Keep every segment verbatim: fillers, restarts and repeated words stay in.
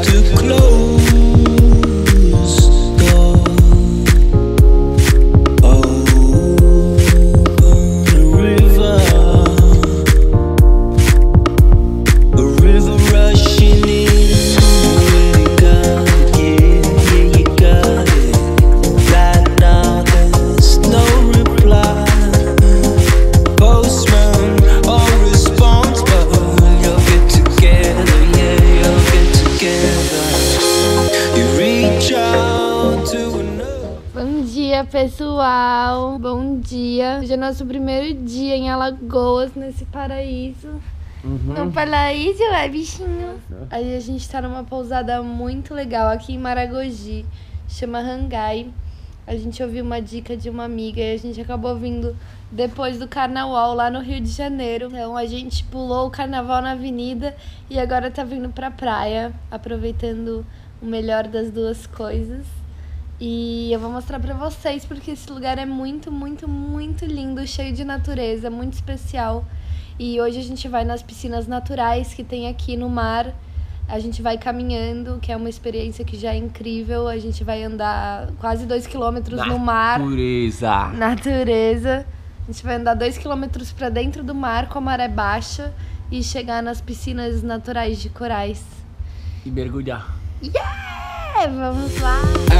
Pessoal, bom dia. Hoje é nosso primeiro dia em Alagoas, nesse paraíso. Uhum. No paraíso, é bichinho. Aí a gente tá numa pousada muito legal aqui em Maragogi, chama Hangai. A gente ouviu uma dica de uma amiga e a gente acabou vindo depois do carnaval lá no Rio de Janeiro. Então a gente pulou o carnaval na avenida e agora tá vindo pra praia, aproveitando o melhor das duas coisas. E eu vou mostrar pra vocês porque esse lugar é muito, muito, muito lindo, cheio de natureza, muito especial. E hoje a gente vai nas piscinas naturais que tem aqui no mar. A gente vai caminhando, que é uma experiência que já é incrível. A gente vai andar quase dois quilômetros no mar. Natureza! Natureza. A gente vai andar dois quilômetros pra dentro do mar com a maré baixa e chegar nas piscinas naturais de corais. E mergulhar. Yeah! Vamos lá!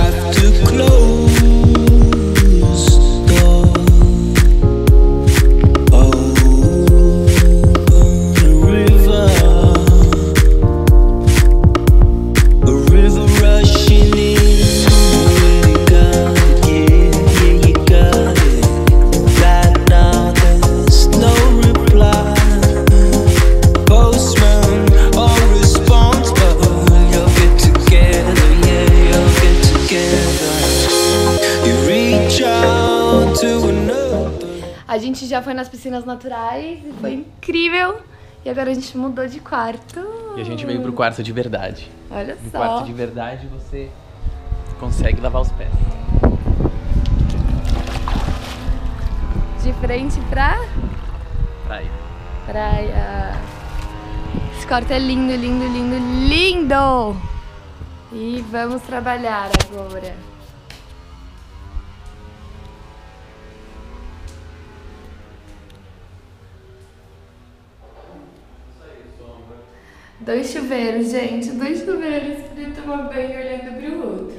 A gente já foi nas piscinas naturais e foi incrível. E agora a gente mudou de quarto. E a gente veio pro quarto de verdade. Olha no só. No quarto de verdade você consegue lavar os pés. De frente pra... Praia. Praia. Esse quarto é lindo, lindo, lindo, lindo! E vamos trabalhar agora. Dois chuveiros, gente, dois chuveiros pra tomar banho olhando pro outro.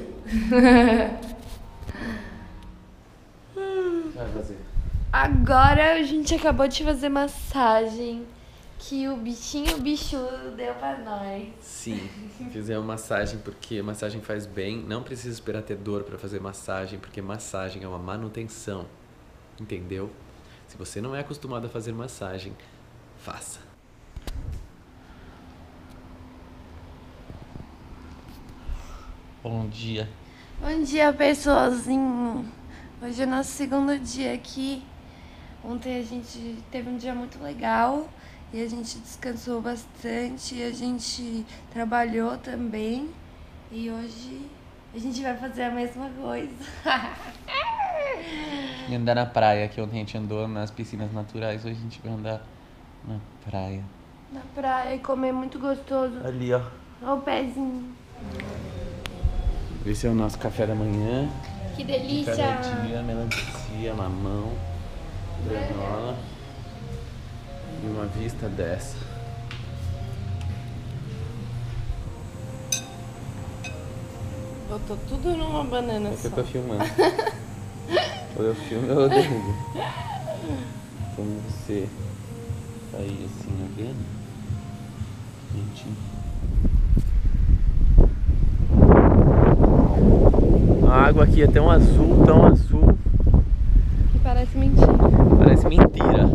Vai fazer. Agora a gente acabou de fazer massagem que o bichinho bichudo deu pra nós. Sim, fizemos massagem porque massagem faz bem. Não precisa esperar ter dor pra fazer massagem, porque massagem é uma manutenção, entendeu? Se você não é acostumado a fazer massagem, faça. Bom dia. Bom dia, pessoalzinho. Hoje é nosso segundo dia aqui. Ontem a gente teve um dia muito legal e a gente descansou bastante, a gente trabalhou também e hoje a gente vai fazer a mesma coisa. E andar na praia, que ontem a gente andou nas piscinas naturais, hoje a gente vai andar na praia. Na praia e comer muito gostoso. Ali, ó. Olha o pezinho. Esse é o nosso café da manhã. Que delícia! Canetinha, melancia, mamão, granola e uma vista dessa. Botou tudo numa banana É que só. eu tô filmando. Ou eu filmo ou eu derrubo. Como você sair assim na grana, gente. A água aqui é tão azul, tão azul. Que parece mentira. Parece mentira.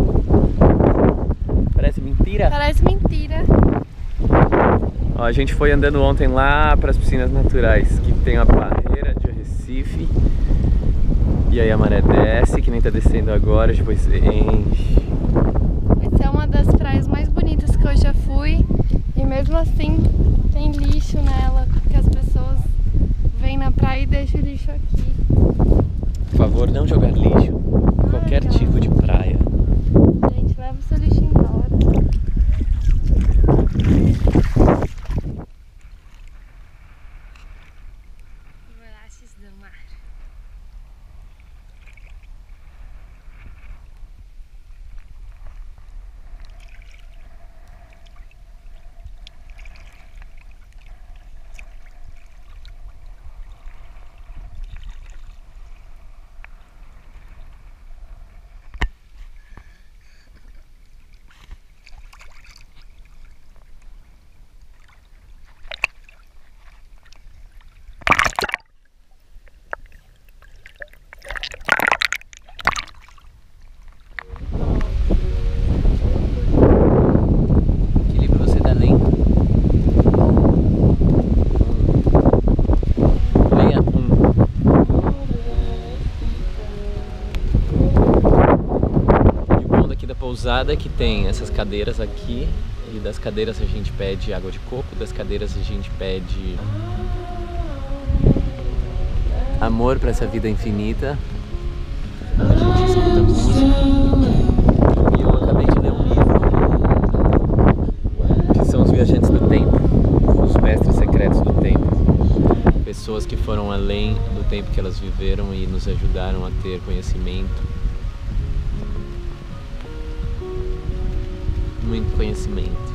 Parece mentira? Parece mentira. Ó, a gente foi andando ontem lá para as piscinas naturais, que tem a barreira de Recife. E aí a maré desce, que nem tá descendo agora, depois enche. Essa é uma das praias mais bonitas que eu já fui. E mesmo assim tem lixo nela, porque as pessoas vêm na praia e deixam o lixo aqui. Por favor, não jogar lixo em qualquer Ai, tipo de praia. Gente, leva o seu lixo embora. pousada que tem essas cadeiras aqui, e das cadeiras a gente pede água de coco, das cadeiras a gente pede amor para essa vida infinita. A gente escuta música. E eu acabei de ler um livro que são Os Viajantes do Tempo, Os Mestres Secretos do Tempo. Pessoas que foram além do tempo que elas viveram e nos ajudaram a ter conhecimento. Muito conhecimento.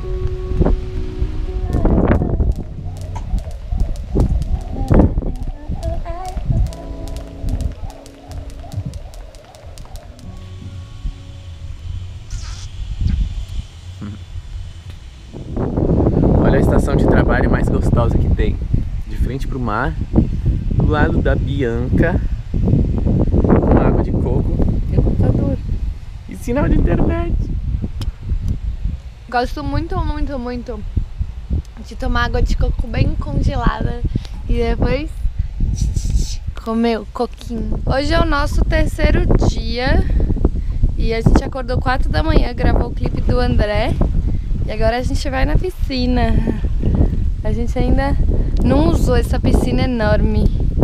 Olha a estação de trabalho mais gostosa que tem. De frente pro mar, do lado da Bianca, com água de coco e computador. E sinal de internet. Gosto muito, muito, muito de tomar água de coco bem congelada e depois comer o coquinho. Hoje é o nosso terceiro dia e a gente acordou quatro da manhã, gravou o clipe do André e agora a gente vai na piscina. A gente ainda não usou essa piscina enorme.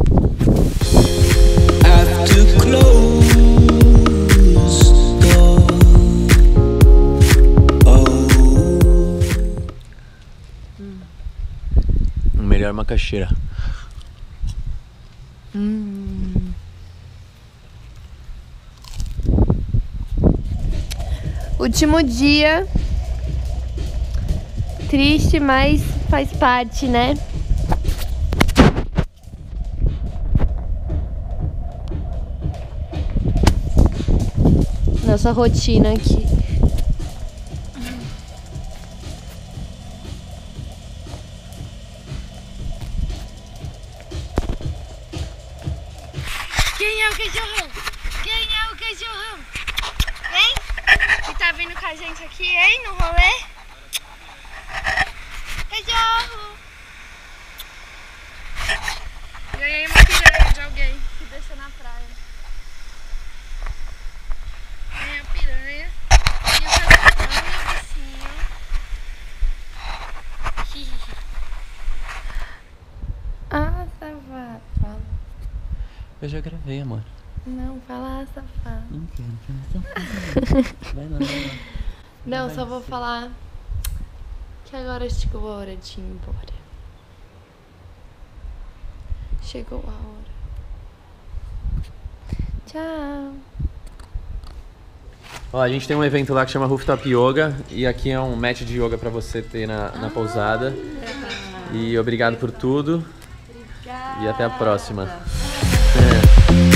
Melhor macaxeira. Hum. Último dia. Triste, mas faz parte, né? Nossa rotina aqui. Quem é o cachorrão? Quem é o cachorrão? Hein? Que tá vindo com a gente aqui, hein? No rolê? Cachorro! Ganhei uma piranha de alguém que deixou na praia. Ganhei a piranha. E o cachorrão e o bichinho. Ah, safado. Fala. Eu já gravei, amor. Não, fala safado. Não quero, safado. Vai lá, vai lá. Não, vai só vou ser. Falar que agora chegou a hora de ir embora. Chegou a hora. Tchau. Ó, a gente tem um evento lá que chama Rooftop Yoga e aqui é um mat de yoga pra você ter na, na ah, pousada. E obrigado por tudo. Obrigada. E até a próxima. É.